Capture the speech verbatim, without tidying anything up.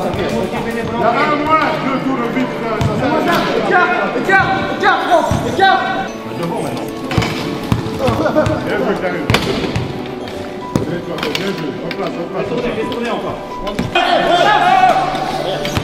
Il y a un moins, deux tours vite. Écart, écart, écart, prof, écart. Devant maintenant. Bien joué, Karim. Bien joué, en place, en place. Tournez, laisse tourner encore.